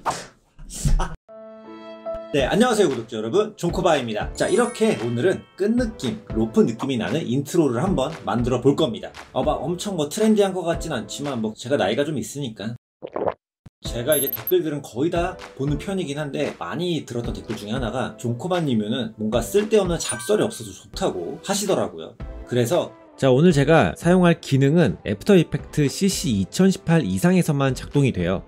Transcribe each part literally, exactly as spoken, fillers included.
네, 안녕하세요 구독자 여러분, 존코바입니다. 자, 이렇게 오늘은 끝느낌, 로프 느낌이 나는 인트로를 한번 만들어 볼 겁니다. 어, 막 엄청 뭐 트렌디한 것 같진 않지만 뭐 제가 나이가 좀 있으니까 제가 이제 댓글들은 거의 다 보는 편이긴 한데, 많이 들었던 댓글 중에 하나가 존코바님은 뭔가 쓸데없는 잡설이 없어서 좋다고 하시더라고요. 그래서 자, 오늘 제가 사용할 기능은 애프터 이펙트 씨씨 이천십팔 이상에서만 작동이 돼요.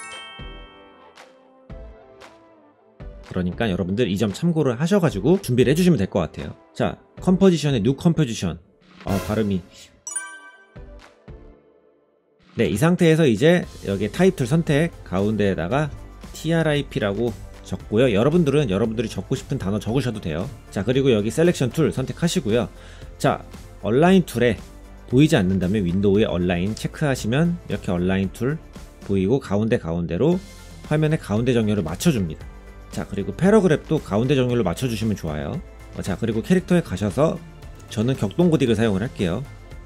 그러니까 여러분들 이 점 참고를 하셔가지고 준비를 해주시면 될 것 같아요. 자, 컴포지션의 뉴 컴포지션. 아, 발음이. 네, 이 상태에서 이제 여기에 타입 툴 선택, 가운데에다가 티알아이피라고 적고요. 여러분들은 여러분들이 적고 싶은 단어 적으셔도 돼요. 자, 그리고 여기 셀렉션 툴 선택하시고요. 자, 얼라인 툴에 보이지 않는다면 윈도우에 얼라인 체크하시면 이렇게 얼라인 툴 보이고, 가운데 가운데로 화면의 가운데 정렬을 맞춰줍니다. 자, 그리고 패러그래프도 가운데 정렬로 맞춰주시면 좋아요. 어, 자, 그리고 캐릭터에 가셔서 저는 격동고딕을 사용을 할게요.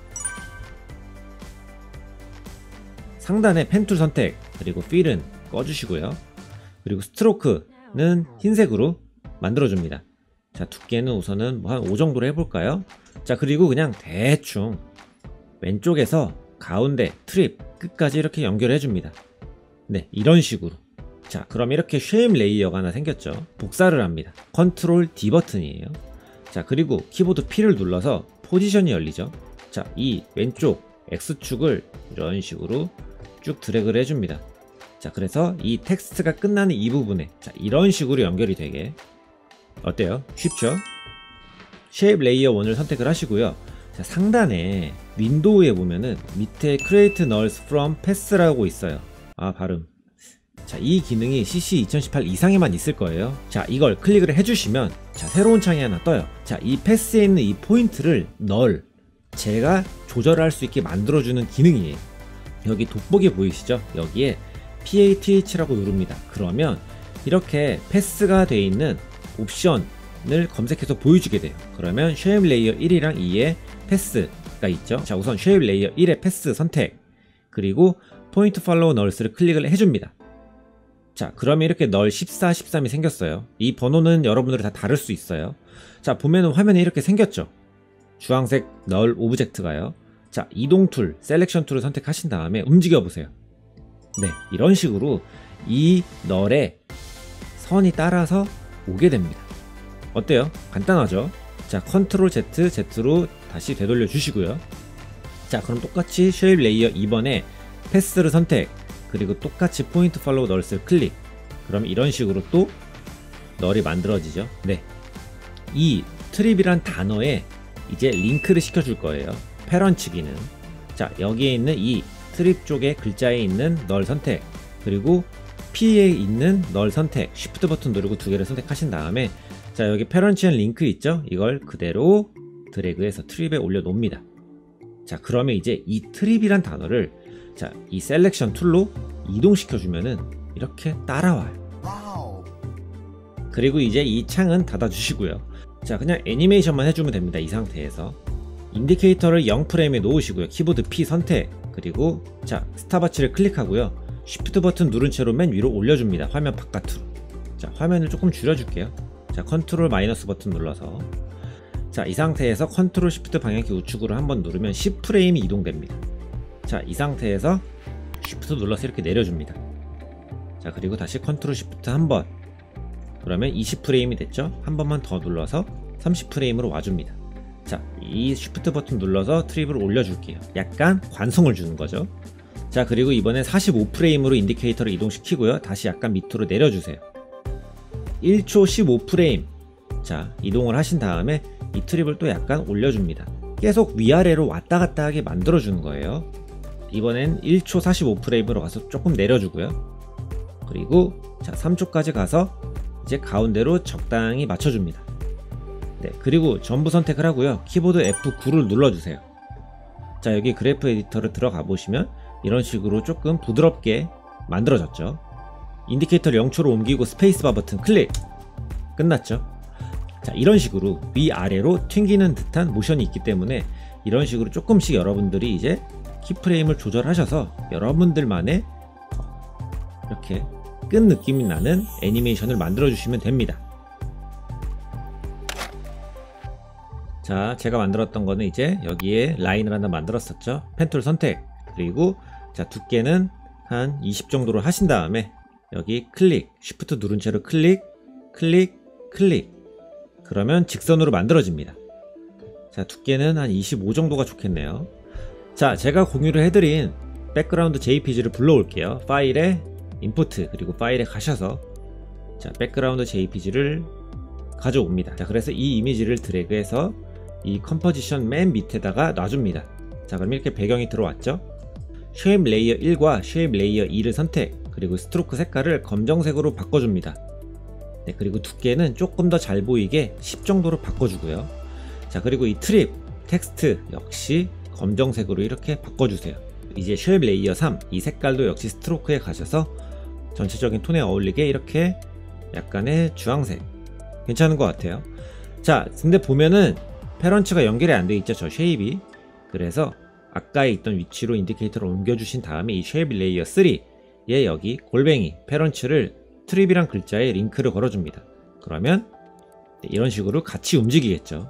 상단에 펜툴 선택, 그리고 필은 꺼주시고요. 그리고 스트로크는 흰색으로 만들어줍니다. 자, 두께는 우선은 뭐 한 오 정도로 해볼까요? 자, 그리고 그냥 대충 왼쪽에서 가운데 트립 끝까지 이렇게 연결해줍니다. 네, 이런 식으로. 자, 그럼 이렇게 쉐임 레이어가 하나 생겼죠. 복사를 합니다. 컨트롤 디 버튼이에요. 자, 그리고 키보드 P를 눌러서 포지션이 열리죠. 자, 이 왼쪽 X축을 이런 식으로 쭉 드래그를 해줍니다. 자, 그래서 이 텍스트가 끝나는 이 부분에, 자, 이런 식으로 연결이 되게. 어때요? 쉽죠? 쉐입 레이어 일을 선택을 하시고요. 자, 상단에 윈도우에 보면은 밑에 Create Nulls from Pass라고 있어요. 아, 발음. 자, 이 기능이 씨씨 이천십팔 이상에만 있을 거예요. 자, 이걸 클릭을 해주시면 자, 새로운 창이 하나 떠요. 자, 이 패스에 있는 이 포인트를 널, 제가 조절할 수 있게 만들어주는 기능이에요. 여기 돋보기 보이시죠? 여기에 파th라고 누릅니다. 그러면 이렇게 패스가 되어 있는 옵션을 검색해서 보여주게 돼요. 그러면 쉐입 레이어 일이랑 이에 패스가 있죠. 자, 우선 쉐입 레이어 일의 패스 선택, 그리고 포인트 팔로우 널스를 클릭을 해줍니다. 자, 그러면 이렇게 널 십사, 십삼이 생겼어요. 이 번호는 여러분들이 다 다를 수 있어요. 자, 보면은 화면에 이렇게 생겼죠. 주황색 널 오브젝트가요. 자, 이동 툴, 셀렉션 툴을 선택하신 다음에 움직여 보세요. 네, 이런 식으로 이 널에 선이 따라서 오게 됩니다. 어때요? 간단하죠? 자, 컨트롤 Z, Z로 다시 되돌려 주시고요. 자, 그럼 똑같이 쉐입 레이어 이 번에 패스를 선택, 그리고 똑같이 포인트 팔로우 널스를 클릭. 그럼 이런 식으로 또 널이 만들어지죠. 네, 이 트립이란 단어에 이제 링크를 시켜줄 거예요. 패런트 기능. 자, 여기에 있는 이 트립 쪽에 글자에 있는 널 선택, 그리고 P에 있는 널 선택, 쉬프트 버튼 누르고 두 개를 선택하신 다음에, 자, 여기 패런트 링크 있죠? 이걸 그대로 드래그해서 트립에 올려 놓습니다. 자, 그러면 이제 이 트립이란 단어를, 자, 이 셀렉션 툴로 이동시켜주면은 이렇게 따라와요. 그리고 이제 이 창은 닫아주시고요. 자, 그냥 애니메이션만 해주면 됩니다. 이 상태에서 인디케이터를 영 프레임에 놓으시고요. 키보드 P 선택, 그리고 자, 스탑워치를 클릭하고요. 쉬프트 버튼 누른 채로 맨 위로 올려줍니다. 화면 바깥으로. 자, 화면을 조금 줄여줄게요. 자, 컨트롤 마이너스 버튼 눌러서, 자, 이 상태에서 컨트롤 쉬프트 방향키 우측으로 한번 누르면 십 프레임이 이동됩니다. 자, 이 상태에서 쉬프트 눌러서 이렇게 내려줍니다. 자, 그리고 다시 컨트롤 쉬프트 한번, 그러면 이십 프레임이 됐죠? 한 번만 더 눌러서 삼십 프레임으로 와줍니다. 자, 이 쉬프트 버튼 눌러서 트립을 올려줄게요. 약간 관성을 주는 거죠. 자, 그리고 이번엔 사십오 프레임으로 인디케이터를 이동시키고요. 다시 약간 밑으로 내려주세요. 일 초 십오 프레임. 자, 이동을 하신 다음에 이 트립을 또 약간 올려줍니다. 계속 위아래로 왔다 갔다 하게 만들어주는 거예요. 이번엔 일 초 사십오 프레임으로 가서 조금 내려주고요. 그리고 자, 삼 초까지 가서 이제 가운데로 적당히 맞춰줍니다. 네, 그리고 전부 선택을 하고요. 키보드 에프 구를 눌러주세요. 자, 여기 그래프 에디터를 들어가 보시면 이런 식으로 조금 부드럽게 만들어졌죠. 인디케이터를 영 초로 옮기고 스페이스바 버튼 클릭. 끝났죠. 자, 이런 식으로 위아래로 튕기는 듯한 모션이 있기 때문에 이런 식으로 조금씩 여러분들이 이제 키프레임을 조절하셔서 여러분들만의 이렇게 끈 느낌이 나는 애니메이션을 만들어 주시면 됩니다. 자, 제가 만들었던 거는 이제 여기에 라인을 하나 만들었었죠. 펜툴 선택. 그리고 자, 두께는 한 이십 정도로 하신 다음에 여기 클릭, 쉬프트 누른 채로 클릭, 클릭, 클릭. 그러면 직선으로 만들어집니다. 자, 두께는 한 이십오 정도가 좋겠네요. 자, 제가 공유를 해드린 백그라운드 제이피지를 불러올게요. 파일에 임포트, 그리고 파일에 가셔서 자, 백그라운드 제이피지를 가져옵니다. 자, 그래서 이 이미지를 드래그해서 이 컴포지션 맨 밑에다가 놔줍니다. 자, 그럼 이렇게 배경이 들어왔죠. 쉐입 레이어 일과 쉐입 레이어 이를 선택, 그리고 스트로크 색깔을 검정색으로 바꿔줍니다. 네, 그리고 두께는 조금 더 잘 보이게 십 정도로 바꿔주고요. 자, 그리고 이 트립, 텍스트 역시 검정색으로 이렇게 바꿔주세요. 이제 쉐입 레이어 삼, 이 색깔도 역시 스트로크에 가셔서 전체적인 톤에 어울리게 이렇게 약간의 주황색 괜찮은 것 같아요. 자, 근데 보면은 페런츠가 연결이 안 돼 있죠, 저 쉐입이. 그래서 아까에 있던 위치로 인디케이터를 옮겨주신 다음에 이 쉐입 레이어 삼에 여기 골뱅이 페런츠를 트립이란 글자에 링크를 걸어줍니다. 그러면 이런 식으로 같이 움직이겠죠.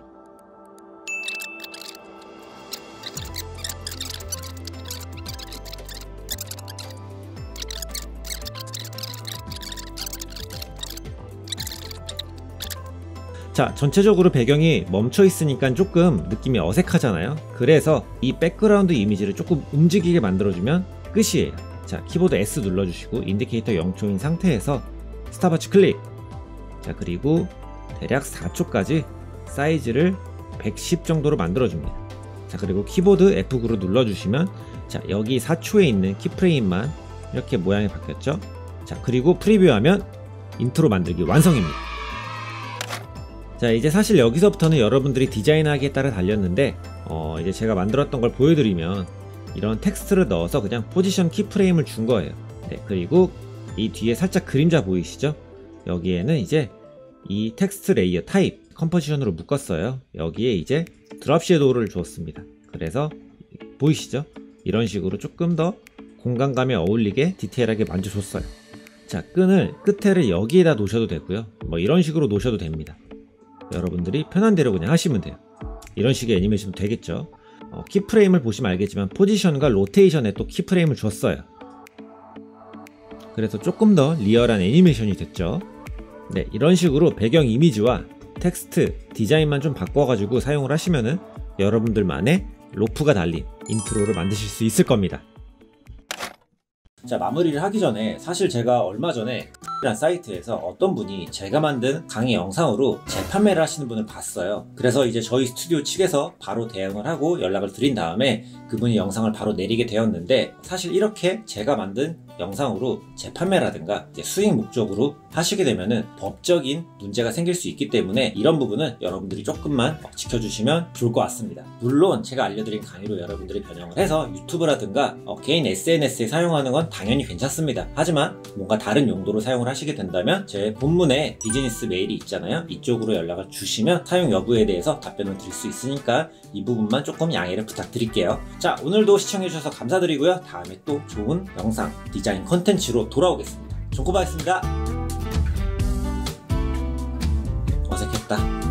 자, 전체적으로 배경이 멈춰 있으니까 조금 느낌이 어색하잖아요. 그래서 이 백그라운드 이미지를 조금 움직이게 만들어주면 끝이에요. 자, 키보드 S 눌러주시고 인디케이터 영 초인 상태에서 스탑워치 클릭. 자, 그리고 대략 사 초까지 사이즈를 백십 정도로 만들어줍니다. 자, 그리고 키보드 에프 구를 눌러주시면 자, 여기 사 초에 있는 키프레임만 이렇게 모양이 바뀌었죠. 자, 그리고 프리뷰하면 인트로 만들기 완성입니다. 자, 이제 사실 여기서부터는 여러분들이 디자인하기에 따라 달렸는데 어, 이제 제가 만들었던 걸 보여드리면 이런 텍스트를 넣어서 그냥 포지션 키프레임을 준 거예요. 네, 그리고 이 뒤에 살짝 그림자 보이시죠? 여기에는 이제 이 텍스트 레이어 타입 컴포지션으로 묶었어요. 여기에 이제 드롭 섀도우를 주었습니다. 그래서 보이시죠? 이런 식으로 조금 더 공간감에 어울리게 디테일하게 만져줬어요. 자, 끈을 끝에를 여기에다 놓으셔도 되고요. 뭐 이런 식으로 놓으셔도 됩니다. 여러분들이 편한 대로 그냥 하시면 돼요. 이런 식의 애니메이션도 되겠죠. 어, 키프레임을 보시면 알겠지만 포지션과 로테이션에 또 키프레임을 줬어요. 그래서 조금 더 리얼한 애니메이션이 됐죠. 네, 이런 식으로 배경 이미지와 텍스트 디자인만 좀 바꿔가지고 사용을 하시면은 여러분들만의 로프가 달린 인트로를 만드실 수 있을 겁니다. 자, 마무리를 하기 전에 사실 제가 얼마 전에 이란 사이트에서 어떤 분이 제가 만든 강의 영상으로 재판매를 하시는 분을 봤어요. 그래서 이제 저희 스튜디오 측에서 바로 대응을 하고 연락을 드린 다음에 그분이 영상을 바로 내리게 되었는데, 사실 이렇게 제가 만든 영상으로 재판매라든가 이제 수익 목적으로 하시게 되면은 법적인 문제가 생길 수 있기 때문에 이런 부분은 여러분들이 조금만 지켜주시면 좋을 것 같습니다. 물론 제가 알려드린 강의로 여러분들이 변형을 해서 유튜브라든가 어, 개인 에스엔에스에 사용하는 건 당연히 괜찮습니다. 하지만 뭔가 다른 용도로 사용을 하시게 된다면 제 본문에 비즈니스 메일이 있잖아요. 이쪽으로 연락을 주시면 사용 여부에 대해서 답변을 드릴 수 있으니까 이 부분만 조금 양해를 부탁드릴게요. 자, 오늘도 시청해주셔서 감사드리고요. 다음에 또 좋은 영상 디자인 컨텐츠로 돌아오겠습니다. 종코바였습니다. 어색했다.